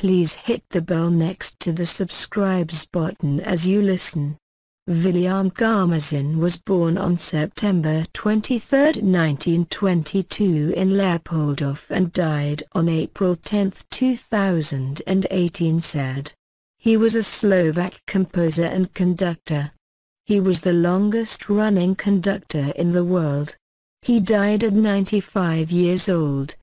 Please hit the bell next to the subscribes button as you listen. Viliam Karmažin was born on September 23, 1922 in Leopoldov and died on April 10, 2018. Said. He was a Slovak composer and conductor. He was the longest-running conductor in the world. He died at 95 years old.